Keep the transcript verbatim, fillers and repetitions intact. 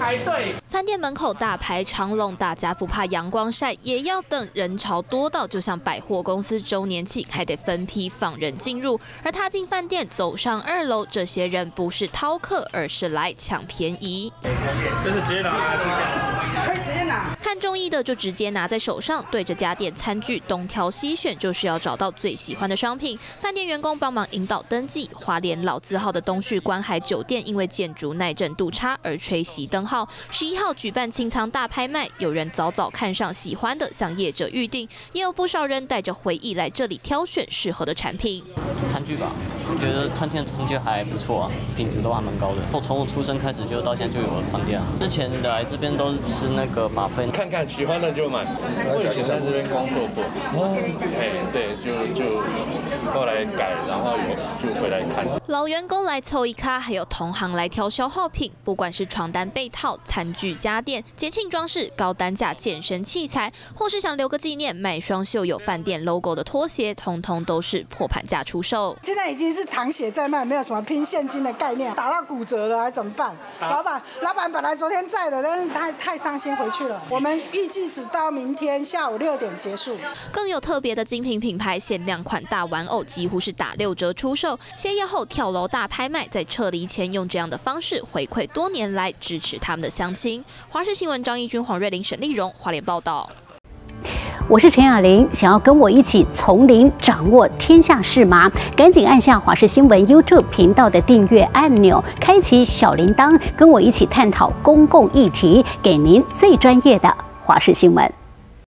排队。 饭店门口大排长龙，大家不怕阳光晒，也要等，人潮多到就像百货公司周年庆，还得分批放人进入。而踏进饭店，走上二楼，这些人不是饕客，而是来抢便宜。 就是直接拿去干， 可以直接拿。 看中意的就直接拿在手上，对着家电餐具东挑西选，就是要找到最喜欢的商品。饭店员工帮忙引导登记。花莲老字号的东旭观海酒店，因为建筑耐震度差而吹熄灯号。十一号举办清仓大拍卖，有人早早看上喜欢的，向业者预定，也有不少人带着回忆来这里挑选适合的产品。 餐具吧，我觉得餐厅的餐具还不错啊，品质都还蛮高的。我从我出生开始就到现在就有了饭店啊。之前来这边都是吃那个马芬， 看看喜欢的就买。我以前在这边工作过，哦，哎，对，就就后来改，然后有就回来看。 老员工来凑一咖，还有同行来挑消耗品，不管是床单、被套、餐具、家电、节庆装饰、高单价健身器材，或是想留个纪念，买双绣有饭店 logo 的拖鞋，通通都是破盘价出售。 现在已经是淌血在卖，没有什么拼现金的概念，打到骨折了还怎么办？老板，老板本来昨天在的，但是他太伤心回去了。我们预计只到明天下午六点结束。 更有特别的精品品牌限量款大玩偶，几乎是打六折出售。歇业后跳楼大拍卖，在撤离前用这样的方式回馈多年来支持他们的乡亲。华视新闻张义军、黄瑞玲、沈丽蓉花莲报道。 我是陈雅玲，想要跟我一起从零掌握天下事吗？赶紧按下华视新闻 YouTube 频道的订阅按钮，开启小铃铛，跟我一起探讨公共议题，给您最专业的华视新闻。